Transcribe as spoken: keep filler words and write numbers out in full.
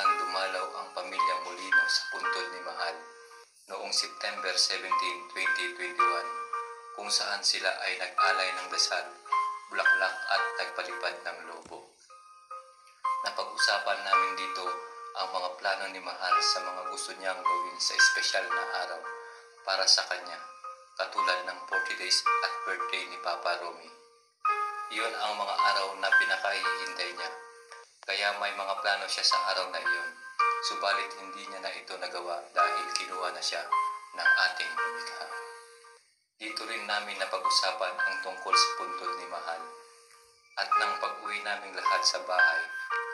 saan dumalaw ang pamilya Molino sa puntod ni Mahal noong September seventeenth, twenty twenty-one, kung saan sila ay nag-alay ng dasal, bulaklak at nagpalipad ng lobo. Napag-usapan namin dito ang mga plano ni Mahal sa mga gusto niyang gawin sa espesyal na araw para sa kanya, katulad ng forty days at birthday ni Papa Romy. Iyon ang mga araw na pinakahihintay niya, kaya may mga plano siya sa araw na iyon. Subalit hindi niya na ito nagawa dahil kinuha na siya ng ating lumikha. Dito rin namin napag-usapan ang tungkol sa puntod ni Mahal. At nang pag-uwi naming lahat sa bahay,